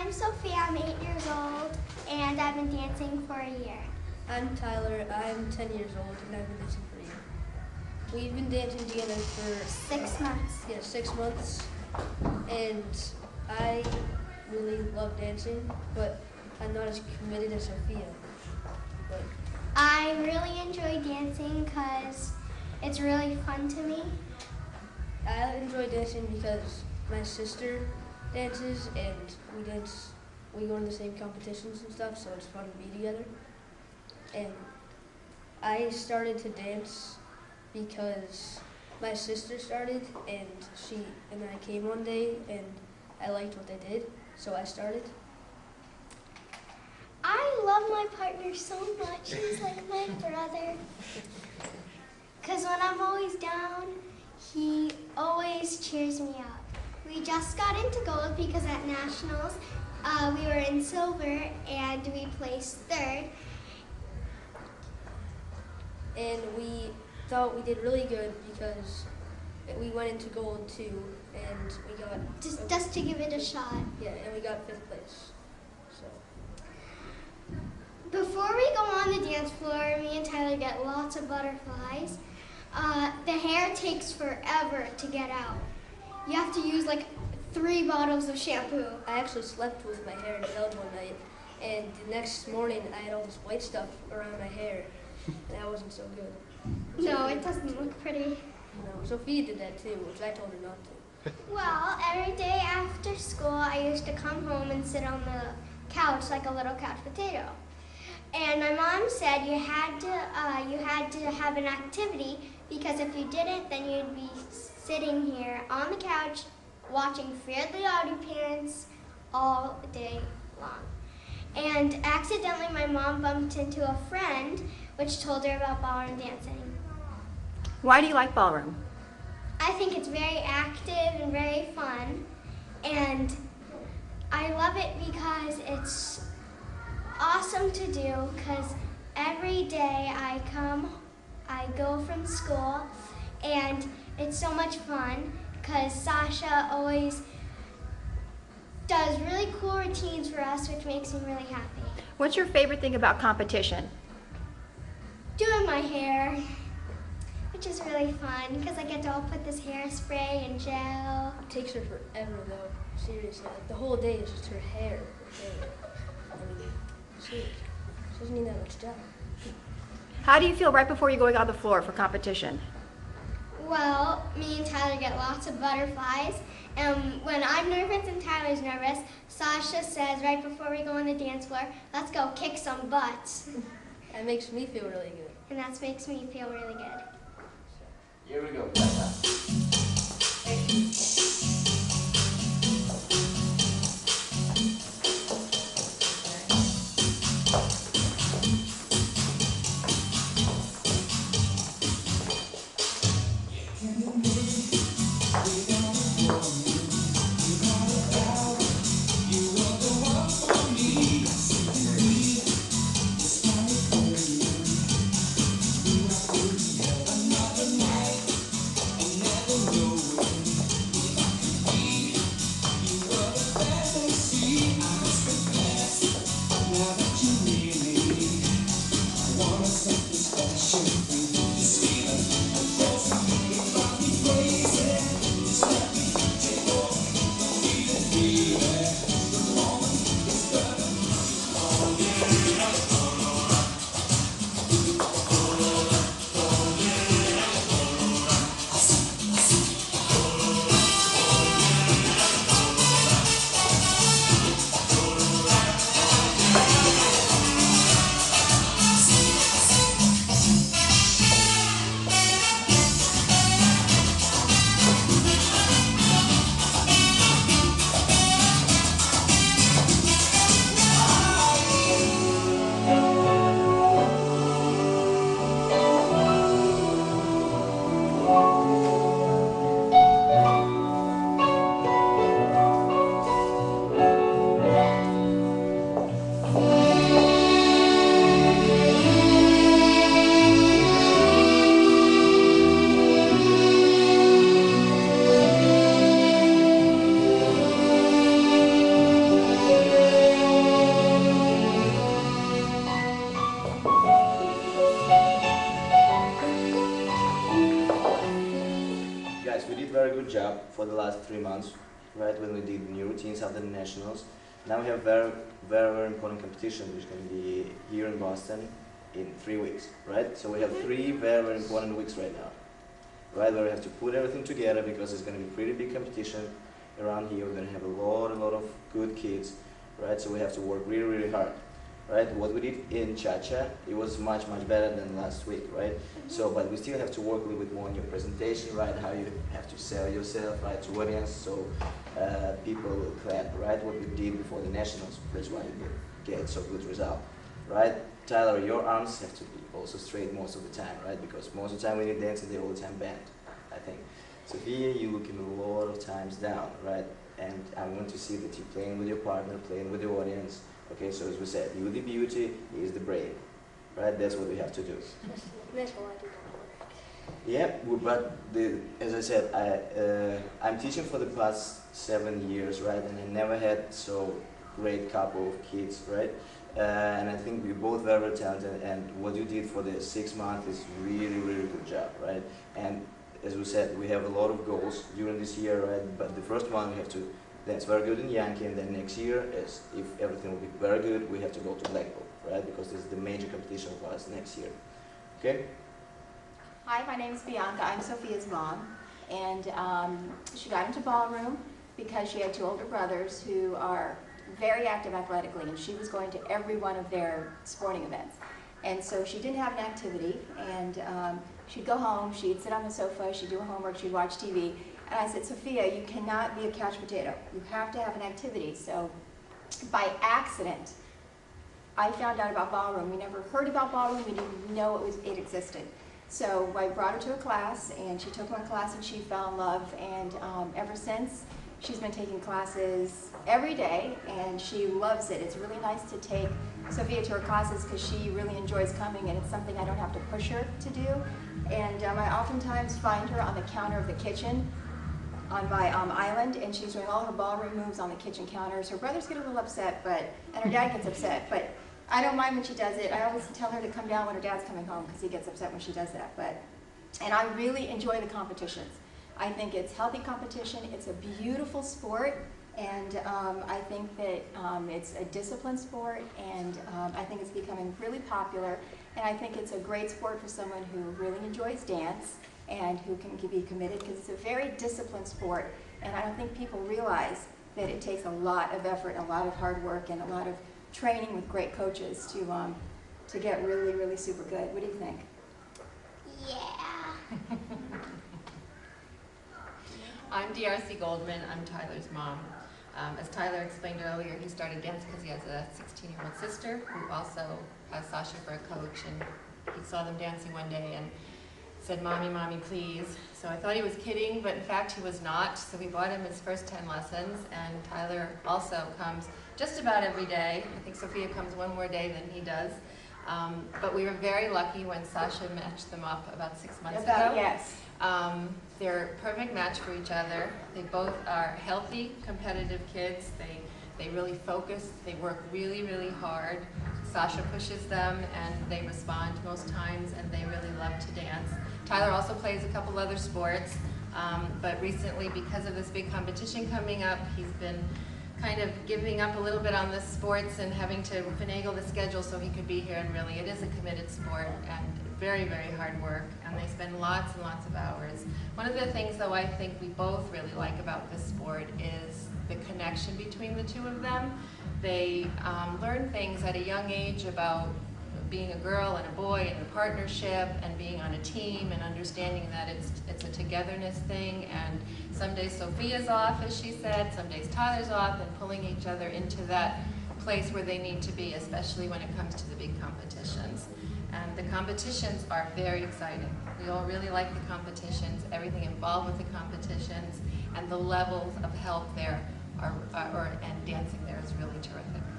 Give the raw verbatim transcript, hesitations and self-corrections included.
I'm Sophia, I'm eight years old, and I've been dancing for a year. I'm Tyler, I'm ten years old, and I've been dancing for a year. We've been dancing together for Six months. Yeah, six months, and I really love dancing, but I'm not as committed as Sophia. But I really enjoy dancing because it's really fun to me. I enjoy dancing because my sister dances, and we dance. We go to the same competitions and stuff, so it's fun to be together. And I started to dance because my sister started, and she and I came one day, and I liked what they did, so I started. I love my partner so much. He's like my brother. Because when I'm always down, he always cheers me up. We just got into gold because at nationals, uh, we were in silver and we placed third. And we thought we did really good because we went into gold too, and we got Just, just to give it a shot. yeah, and we got fifth place. So Before we go on the dance floor, me and Tyler get lots of butterflies. Uh, the hair takes forever to get out. You have to use like three bottles of shampoo. I actually slept with my hair gelled one night, and the next morning I had all this white stuff around my hair, and that wasn't so good. No, it doesn't look pretty. No, Sophia did that too, which I told her not to. Well, every day after school, I used to come home and sit on the couch like a little couch potato. And my mom said you had to, uh, you had to have an activity because if you didn't, then you'd be sitting here on the couch watching Fairly Odd Parents all day long. And accidentally, my mom bumped into a friend, which told her about ballroom dancing. Why do you like ballroom? I think it's very active and very fun, and I love it because it's awesome to do because every day I come, I go from school, and it's so much fun because Sasha always does really cool routines for us, which makes me really happy. What's your favorite thing about competition? Doing my hair, which is really fun because I get to all put this hairspray and gel. It takes her forever though, seriously. Like, the whole day is just her hair. Her hair. I mean, seriously, she doesn't need that much job. How do you feel right before you're going on the floor for competition? Well, me and Tyler get lots of butterflies, and when I'm nervous and Tyler's nervous, Sasha says right before we go on the dance floor, let's go kick some butts. That makes me feel really good. And that makes me feel really good. Here we go. last three months, right, when we did new routines after the nationals. Now we have very, very, very important competition, which is going to be here in Boston in three weeks, right? So we have three very, very important weeks right now, right, where we have to put everything together because it's going to be pretty big competition around here. We're going to have a lot, a lot of good kids, right? So we have to work really, really hard, right? What we did in Cha-Cha, it was much, much better than last week, right? Mm-hmm. So, but we still have to work a little bit more on your presentation, right? How you have to sell yourself, right, to audience, so uh, people will clap, right? What we did before the nationals, that's why you get, get so good result, right? Tyler, your arms have to be also straight most of the time, right? Because most of the time when you're dancing, they're all the time bent, I think. So here you're looking a lot of times down, right? And I want to see that you're playing with your partner, playing with the audience. Okay, so as we said, you the beauty, he is the brain, right? That's what we have to do. That's why I do that. Yeah, w- but the, as I said, I, uh, I'm teaching for the past seven years, right? And I never had so great couple of kids, right? Uh, and I think we're both very, very talented, and what you did for the six months is really, really good job, right? And as we said, we have a lot of goals during this year, right? But the first one we have to dance very good in Yankee, and then next year, is if everything will be very good, we have to go to Blackpool, right? Because this is the major competition for us next year. Okay? Hi, my name is Bianca. I'm Sophia's mom, and um, she got into ballroom because she had two older brothers who are very active athletically, and she was going to every one of their sporting events. And so she didn't have an activity, and um, she'd go home, she'd sit on the sofa, she'd do her homework, she'd watch T V. And I said, Sophia, you cannot be a couch potato. You have to have an activity. So by accident, I found out about ballroom. We never heard about ballroom. We didn't know it was it existed. So I brought her to a class, and she took one class, and she fell in love. And um, ever since, she's been taking classes every day, and she loves it. It's really nice to take Sophia to her classes because she really enjoys coming, and it's something I don't have to push her to do. And um, I oftentimes find her on the counter of the kitchen on my um, island, and she's doing all her ballroom moves on the kitchen counters. Her brothers get a little upset, but and her dad gets upset, but I don't mind when she does it. I always tell her to come down when her dad's coming home because he gets upset when she does that. But and I really enjoy the competitions. I think it's healthy competition. It's a beautiful sport, and um, I think that um, it's a disciplined sport, and um, I think it's becoming really popular. And I think it's a great sport for someone who really enjoys dance and who can be committed, because it's a very disciplined sport. And I don't think people realize that it takes a lot of effort, a lot of hard work, and a lot of training with great coaches to um, to get really, really super good. What do you think? Yeah. I'm D R C Goldman. I'm Tyler's mom. Um, as Tyler explained earlier, he started dance because he has a sixteen-year-old sister who also has Sasha for a coach, and he saw them dancing one day and said, "Mommy, mommy, please." So I thought he was kidding, but in fact he was not. So we bought him his first ten lessons, and Tyler also comes just about every day. I think Sophia comes one more day than he does. Um, but we were very lucky when Sasha matched them up about six months About, ago. yes. Um, they're a perfect match for each other. They both are healthy, competitive kids. They they really focus. They work really, really hard. Sasha pushes them, and they respond most times, and they really love to dance. Tyler also plays a couple other sports, um, but recently, because of this big competition coming up, he's been kind of giving up a little bit on the sports and having to finagle the schedule so he could be here. And really, it is a committed sport and very, very hard work, and they spend lots and lots of hours. One of the things, though, I think we both really like about this sport is the connection between the two of them. They um, learn things at a young age about being a girl and a boy and a partnership and being on a team and understanding that it's it's a togetherness thing. And some days Sophia's off, as she said, some days Tyler's off, and pulling each other into that place where they need to be, especially when it comes to the big competitions. And the competitions are very exciting. We all really like the competitions, everything involved with the competitions, and the levels of help there are, are or, and dancing there is really terrific.